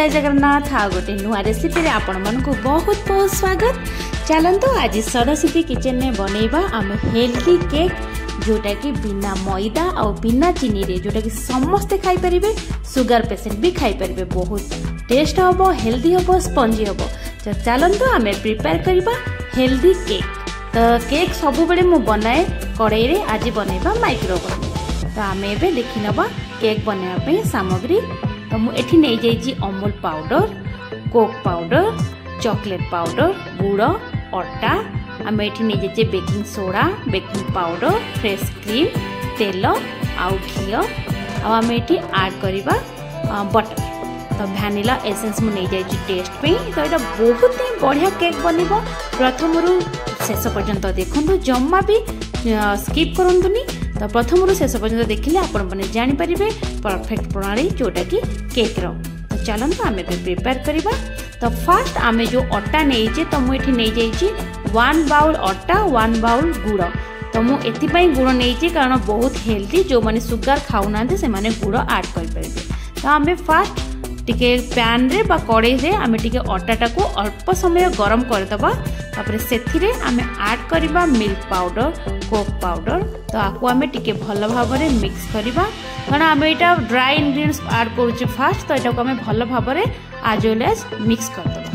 जय जगन्नाथ आ गोटे नुआ रेसिपी रे आपण मन को बहुत बहुत स्वागत। चलंतु आज सरस्वती किचन में बनैबा आम हेल्दी केक जोटा कि बिना मैदा और बिना चीनी रे जोटा कि समस्ते खाई परिबे, सुगर पेशेंट भी खाई परिबे। बहुत टेस्ट हबो, हेल्दी हबो, स्पंजी हबो। चलंतु आम प्रिपेयर करबा हेल्दी केक। तो केक सब बेले मु बनाए कड़ाई रे, आज बनैबा माइक्रोवेव। तो आम एबे देखि नबा केक बनाया पे सामग्री। तो मु एठी नै जाइछि Amul powder, cocoa powder, chocolate powder, गुड़, अटा। आम एठी नै जाइछि baking soda, baking powder, fresh cream, तेल आउ घी। आम एठी ऐड करबा बटर। तो वैनिला एसेंस मु नै जाइछि टेस्ट पे। तो एटा बहुत ही बढ़िया केक बनिबो। प्रथम रु शेष पर्यंत देखंतु, जम्मा भी स्किप करंतुनी। तो प्रथम रु शेष पर्यंत देखिले आपण माने जानि परिबे परफेक्ट प्रणाली जोटा कि केक रो। तो चलंतु आमे प्रिपेयर करबा। तो फर्स्ट आमे जो अटा नेइजे, तो मु एठी नै जाइछि 1 बाउल अटा, 1 बाउल गुड़। तो मु एथि पई गुड़ नेइछि कारण बहुत हेल्दी, जो माने सुगर खाउ नांते से माने गुड़ ऐड कर परिबे। तो आमे फर्स्ट टिके पैन रे बा कड़ाई रे आमे टिके अटाटा को अल्प समय गरम कर दबा। तापरे सेथिरे आमे ऐड करबा मिल्क पाउडर, कोक पाउडर। तो आको आमे टिके भल भाबरे मिक्स करबा कारण आमे एटा ड्राई इंग्रेडिएंट्स ऐड करूची फास्ट। तो एटा को आमे भल भाबरे आज वेल एज मिक्स कर दबा।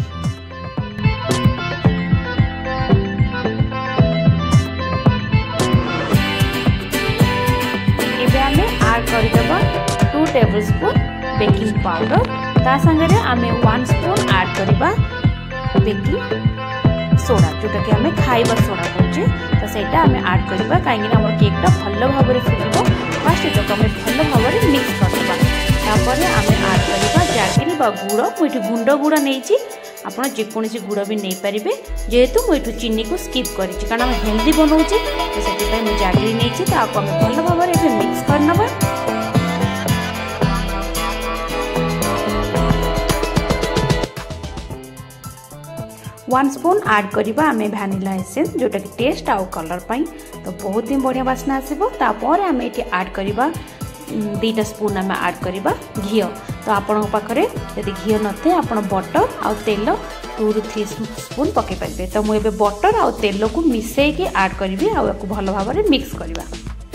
एबे आमे ऐड कर दबा 2 टेबलस्पून बेकिंग पाउडर। ता संगे आमे 1 स्पून ऐड करबा बेकिंग सोडा, जोटा कि आमे खाइबा सोडा कहूचे। तो सेटा आमे ऐड करबा काहेकि हमर केकटा भल भाबरे फुलिबो। फास्ट एटा आमे भल भाबरे मिक्स करबा। तापरे आमे ऐड करबा जागरी बा गुड़। मुइठी गुंड गुड़ नेइची, आपण जे कोनसी गुड़ भी नै परिबे। जेहेतु मुइठु चीनी को स्किप करिछि कारण हम हेल्दी बनौछि, तो सेति पय मु जागरी नेइछि। तो आको आमे भल भाबरे एबे मिक्स करनबा। 1 स्पून ऐड करबा आमे वैनिला एसेंस, जोटा कि टेस्ट आउ कलर पाई। तो बहुत ही बढ़िया वासना आसीबो। तापर आमे एठी ऐड करबा 2 स्पून आमे ऐड करबा घी। तो आपण पाखरे यदि घी नथे आपण बटर आउ तेल 2 ରୁ 3 स्पून पके परिबे। तो मु एबे बटर आउ तेल को मिसै के ऐड करबी आउ एको भल भाबरे मिक्स करबा।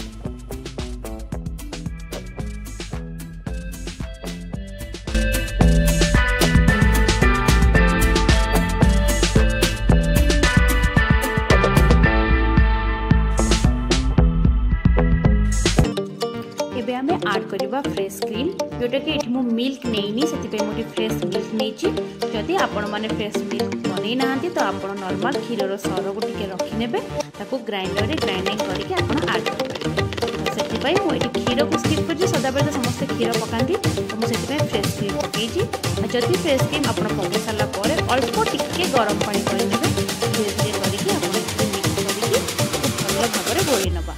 आमे ऐड करबा फ्रेश क्रीम, जोटा कि एठी मु मिल्क नेइनी, सेति पे मोटी फ्रेश मिल्क नेइची। जदि आपण माने फ्रेश मिल्क बनै नाहंती तो आपण नॉर्मल क्षीर रो सर को टिके रखि नेबे, ताको ग्राइंडर रे ग्राइंडिंग करके आपण ऐड करबे। सेति पई मु एठी क्षीर को स्किप करछि। सदा बेले समस्त क्षीर पकांती, तो मु सेति पे फ्रेश क्रीम पकेइछि। जदि फ्रेश क्रीम आपण पके साला परे अल्प टिके गरम पानी कर नेबे, धीरे धीरे करके आपण मिक्स करके भल भाबरे गोळी नबा।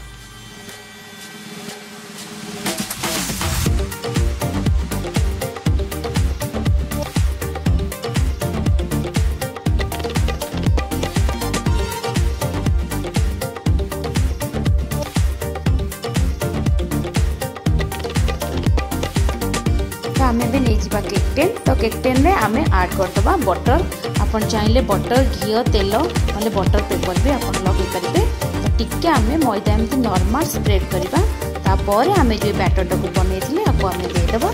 आमे भी नहीं जीवा केक टेन। तो केक टेन रे आमे ऐड कर दबा बटर। आपण चाहिले बटर, घी, तेल माने बटर पेपर भी आपण लगे परिबे। तो टिके आमे मैदा एमती नॉर्मल स्प्रेड करबा। तापर आमे जे बैटर को बनेथिले आपको आमे दे दबा।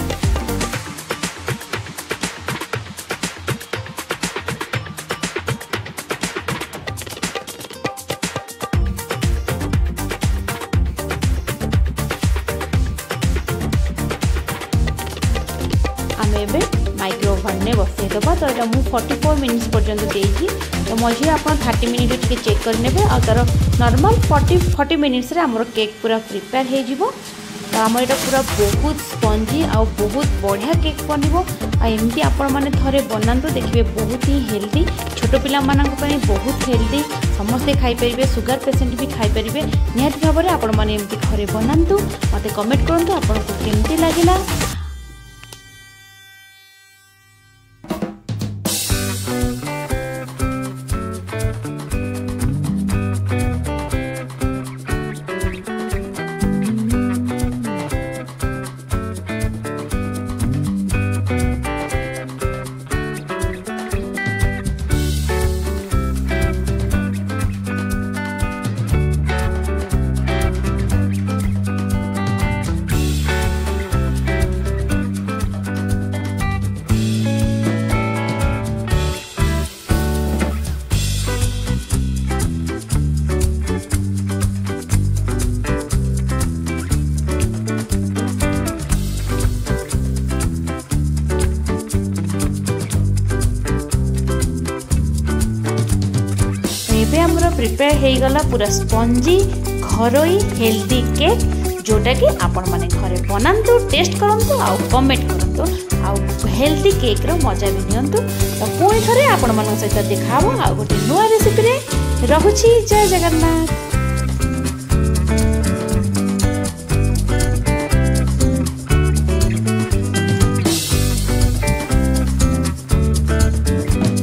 माइक्रोवेव में बसई दबा। तो ये मुझे 44 मिनिट्स पर्यंत देगी। तो मझे आप 30 मिनिट टे चेक करने और तार नॉर्मल 40 मिनिट्स रे हमर केक पूरा प्रिपेयर हो जिवो। तो आम यहाँ पूरा बहुत स्पंजी आ बहुत बढ़िया केक बनबो। एमती आपण मैंने थरे बनातु, देखिए बहुत ही हेल्दी, छोट पिला मानक पई बहुत हेल्दी, समस्ते खाई परिबे, सुगर पेशेंट भी खाई परिबे। निहाती भाव में आपण मैंने एमती घरे बनातु। मते कमेंट करंतु आपको केमती लागिला। हमरो प्रिपेयर हो गला पूरा स्पंजी घरोई हेल्दी केक जोटा कि आपण माने घरे बनातु टेस्ट करंतु आ कमेंट करंतु आ हेल्दी केक रो मजा भी नियंतु। तो पुणी थरे आपण मन सहित देखाबो आ गोटे नुआ रेसिपी रे। रहुछि जय जगन्नाथ।